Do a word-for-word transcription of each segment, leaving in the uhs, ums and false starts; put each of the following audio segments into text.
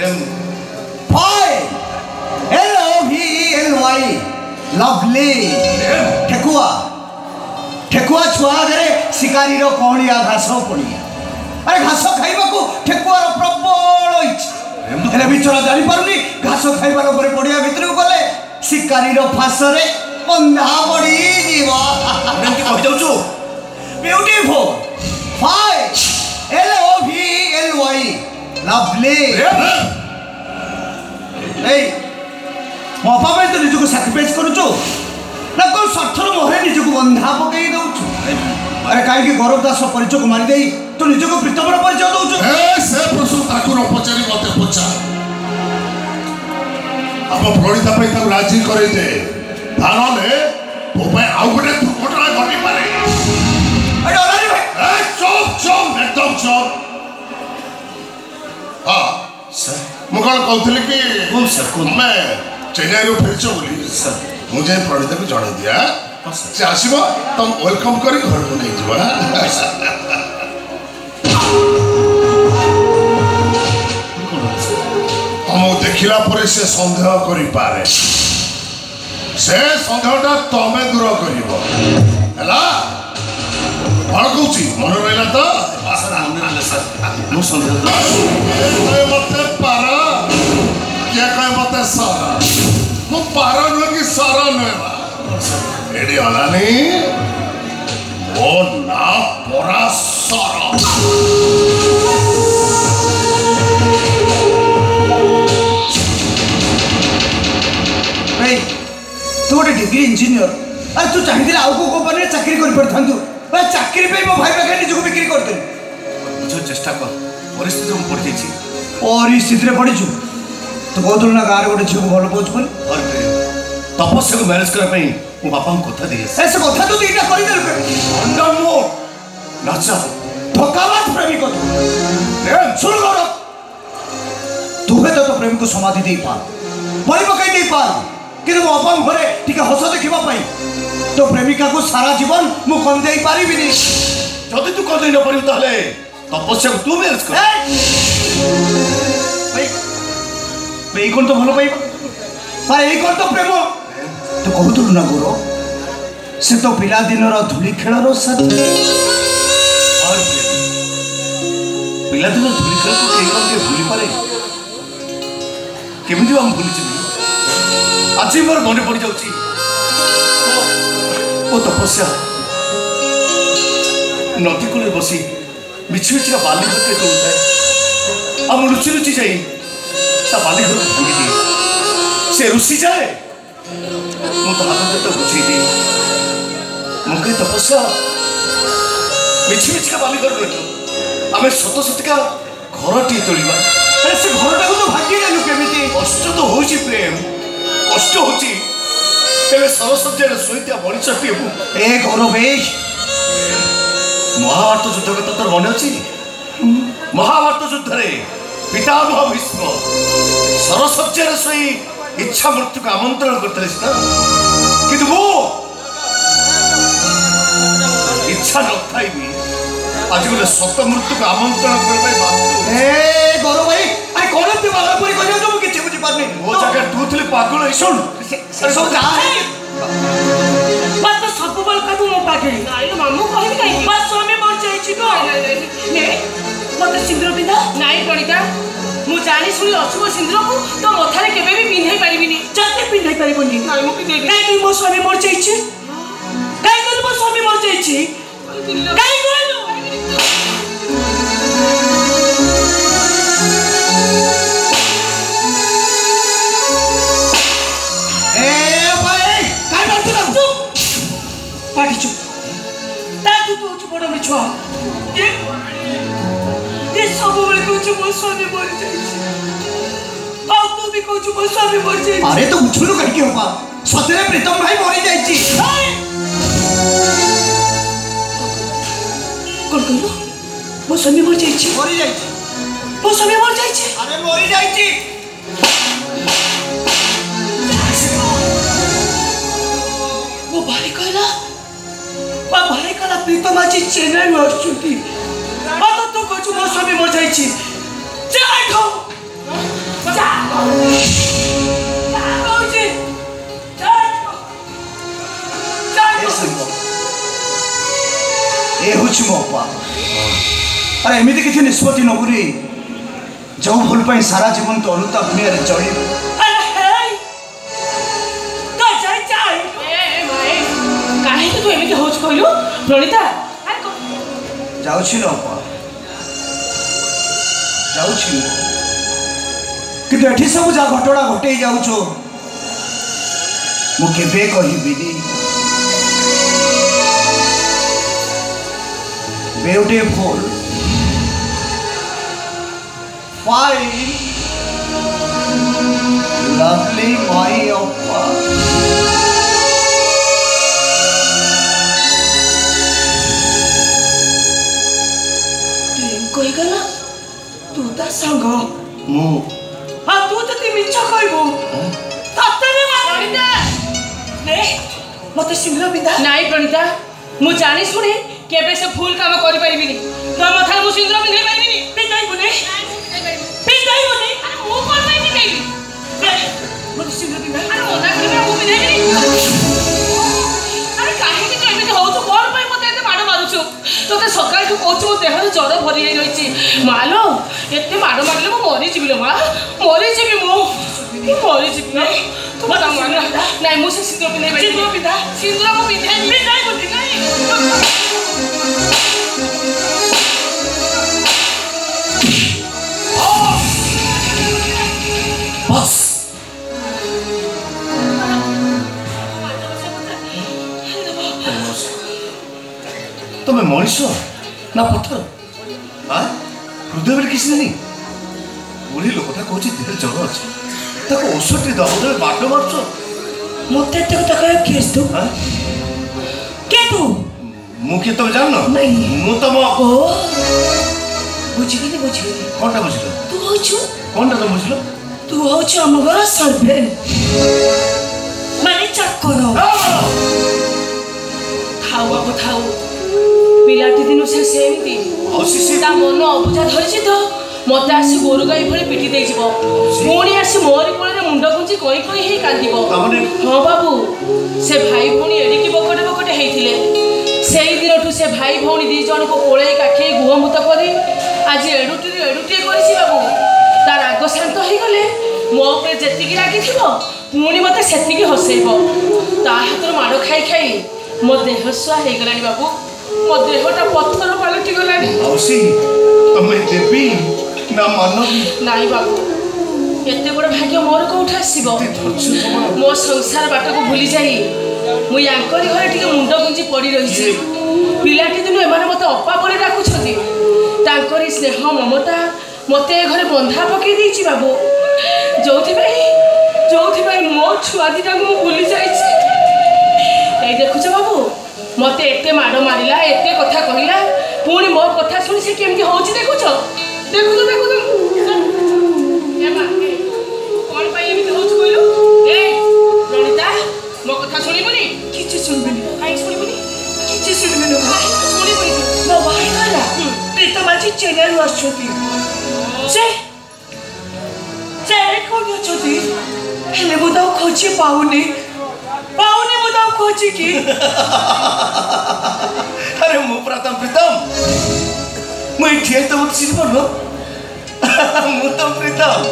L O V L Y lovely ठेकुआ ठेकुआ छुआ घरे शिकारी रो कौड़िया घास पड़िया अरे घास खाइबा को ठेकुआ रो प्रबल इच्छा हेले बिचरा जानि पारुनी घास खाइबार परे पड़िया भितर गले शिकारी रो फासरे बंधा पड़ी जीवा एमती कहि जाउछु beautiful five L O V L Y lovely ए मोपा में तो निजको सैक्रिफाइस करूछु ना कोन स्वार्थर मोहरे निजको बंधा पकई दउछु अरे काई के गौरव दास परिचय को मारी देई तो निजको प्रीतमर परिचय दउछु ए से प्रश्न ठाकुर पचारी मते पचा अब प्रणीता पे तब राजी करे दे तानले तो पे आउ गटे दुर्घटना घटी पारे अरे ओलारी भाई ए चुप चुप एकदम चुप हां सर मुगल कहथले कि कौन सर कौन मैं चेन्नई रो फिरचो बोली सर मुझे प्रणीता को जणा दिया से आसीबो तुम वेलकम करी घर को नहीं जीवा हम देखिला परे से संदेह करि पारे से संदेहटा तमे दूर करिवो हला कौन कहूची मन रहला तो सर मन रहला सर मु संदेह ए मते पारा के कहे मते सारा मु पारा न कि सारा न एडी हलानी ओ ना परा सारा भाई तू गोटे डिग्री इंजीनियर अरे तू चाहिए आउ को कंपनी चाकरी कर पड़थांतु भाई चाकरी पे मो भाई पाखे निजको बिक्री कर दे बुझ चेष्टा कर परिस्थिति में पड़ जाई छी परिस्थिति रे पड़ी छु तो कहतु ना गार गोटे झियो भल पहुंच पर और तपस्या को मैनेज कर पई मो बापा को कथा दे ऐसे कथा तो दीटा करि दे अंडर मो नाचा धोखाबाज प्रेमी को ए सुन कर तू हे तो प्रेमी को समाधि दे पा बड़ी पकई दे पा कि मो बापा घरे ठीक हस देखा तो प्रेमिका को सारा जीवन मु कम दे पारि बिनी जदि तू कम दे न पारि ताले तपस्या को तू मैनेज कर भाई भाई कौन तो भलो पाइबा पर एई कौन तो प्रेम तो कहतु ना गुरु से तो पिला दिन रो धूली खेल रो साथ और पिला दिन धूली खेल को केई कौन के भूली पारे केमिति हम भूली छी आज मोर मन पड़ जाउची ओ तपस्या नदी कूल बसी मिछ मिछ का बाली घर के तोड़ता हम लुचि लुचि जाई ता बाली घर भांगी दी से रुसी जाए मु तो हाथ तो बुझी दी मुके तपस्या मिछ मिछ का बाली घर रखो आमे सत सत का घर टी तोड़ीबा अरे से घरटा को तो भांगी देलु केमिति कष्ट तो होची प्रेम कष्ट होची तेरे सरस्वती शोता मनीषटी ए गौरव महाभारत युद्ध कथा तोर मन अच्छी महाभारत युद्ध रे पितामह भीष्म सरस्वती शोई इच्छा मृत्यु को आमंत्रण करते कि वो इच्छा न थी भी आज गोटे सत मृत्यु को आमंत्रण करने गौरव भाई अरे कौन एमती बालापुरी कह जो मुझे बुझी पारनी वो जगह तू थी पागल सुन सब जा बात तो सब बल का तू मो पाखे नाइ मामू कहबी काई बस स्वामी मर जाई छी तो ने मते सिंदूर पिंधा नाइ प्रणीता मु जानी सुनी अशुभ सिंदूर को तो मथारे केबे भी पिन्हाई परिबिनी जते पिन्हाई परिबनी नाइ मु पिन्हाई काई मो स्वामी मर जाई छी काई कर मो स्वामी मर जाई छी काई कर पाटी चुप ताकू तो चुप बड़ा मिछुआ ये ये सब बड़े को चुप स्वामी मर जाई आ तू भी को चुप स्वामी मर जाई अरे तो उछलू कहि के होपा सतरे प्रीतम भाई मरि जाई छी कोन कहलो मो स्वामी मर जाई छी मरि जाई छी मो स्वामी मर जाई छी अरे मरि जाई छी वो भाई कहला बा भाई कहला प्रीतम आज चेन्नई में आछुती आ तो तू कहछु मो स्वामी मर जाई छी जाय खो अरे एमती किसी निष्पत्ति नगुरी जो भूल पाई सारा जीवन तो अनुताप दुनिया रे चली काहे तू एमती होच कहलु प्रणीता जाउछि न अपा जाउछि कि एठी सब जा घटना घटे जाउछो मु केबे कहिबिनी beautiful fine lovely my oppa कही गला तू ता संग मु आ तू तो ती मिछ कहबो सतरे प्रणीता ने मते सिंगल बिंदा नाही प्रणीता मु जानि सुने केबे से फूल काम करि परिबिनी तो मथा मु सिंगल बिंदे परिबिनी बिंदाई बुने बिंदाई बुने अरे मु कोन पाई बिंदाई मते सिंगल बिंदा अरे मोना करबे मु बिंदाई अरे काहे कि एमे हो तो कोन पाई मते एते माड मारुछु तो ते सकाळ तू कहछु मो देहर जर भरी जाई रहिछि मालो एते माड मारले मु मरि जिबिलो मा मरि जिबि मु मरि जिबि तू बता माना नाही मु से सिंदूर बिंदाई सिंदूर बिंदा सिंदूर मु बिंदाई बिंदाई बुने नाही बस तुम्हें मनीष ना पत्थर हाँ हृदय बेले किसी नहीं बुढ़ी लोकटा कौन देह जर अच्छे औषधि दब तुम बाट मार्च मत केस तू के तू मुझे तुम जान नहीं मु तुम बुझिगली बुझिगली कौनटा बुझल तू होछु कौनटा तुम बुझल तू होछु हम घर सर्वेंट माने चाकर थाउ बाबू थाउ पिलाटी दिनु से सेमती ता मन अबुझा धरिछि तो मत आसी गोरु गाई भली पिटी दे जीवो पुणी आसी मोरी कोले मुंड गुंजी कोई कोई हे कांदिबो हां बाबू से भाई पुणी एडिकी बकटे बकटे हेथिले सेई दिनठु से भाई भौणी दी जण को कोळे काखे गुहमुत करी आज एडुटी एडुटी करिछि बाबू तार राग शांत हो गले मो ऊपर जेतिकी रागी थिबो पुणी मते सेतिकी हसेइबो ता हातर माड़ खाई खाई मो देह सुआ हे गलानी बाबू मो देहटा पत्थर पलटि गलानी औसी तमे देवी ना मानव नाई बाबू एते बड़ भाग्य मोर कोठा आसीबो मो संसार बाट को भूली जाई मु यांकरी घरे टिके मुंड गुंजी पड़ी रहिछि पिलाटी दिनु एमाने मते अप्पा बोली डाकुछथि तांकरी स्नेह ममता मते घरे बंधा पकई देछि बाबू जोथि भाई जोथि भाई मो छुआ दिटा मु भूली जाइछि ए देखुछ बाबू मते एते माड़ मारिला एते कथा कहिला पुणी मो कथा सुनि से केमति होछि देखुछ देखुछ देखुछ ए मा कोन पाई एमति होछ कइलो ए प्रणीता मो कथा सुनिबुनी किछि सुनबिनी काई सुनिबुनी किछि सुनिबुनी सुनिबुनी मो भाई करा प्रीतम आज चेन्नई आछथि से से कोन अछथि हेले मु तो खोजी पाउनी पाउनी मु तो खोजी की अरे मु प्रथम प्रीतम मु इठिए तो मत सिर बोलो मु तो प्रीतम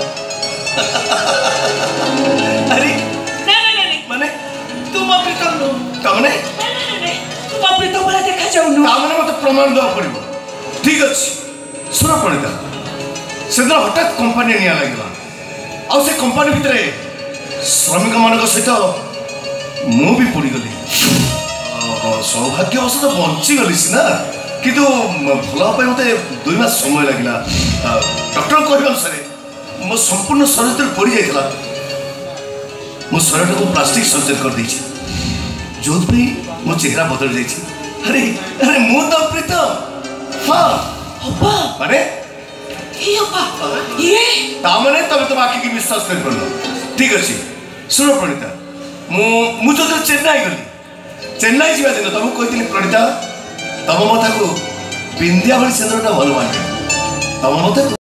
अरे नहीं नहीं नहीं माने तुम प्रीतम नो तमने नहीं नहीं नहीं तुम प्रीतम वाला देखा जाउनु तामने मते प्रमाण दवा पड़िबो ठीक अछि सुना पड़िता सेदिन हठात कंपनी निया लागला आ से कंपनी भितरे श्रमिक मानक सहित मु भी पड़ी गली सौभाग्यवश तो बंची गली सीना किंतु भल मत दुई मास समय लगे डॉक्टर कह अनुसार मो संपूर्ण शरीर पड़ जाता मो शरीर को प्लास्टिक सर्जरी कर दी जो मो चेहरा बदल जाइए अरे अरे मु तो प्रीतम हाँ माने ये तामने तब तुम आखि की विश्वास कर पड़ो ठीक अच्छे सुनो प्रणीता मु मु जो चेन्नई गली चेन्नई जीवा दिन तुमको कही प्रणीता तम मत को बिंदिया भली सेंदरटा भल माने तम मत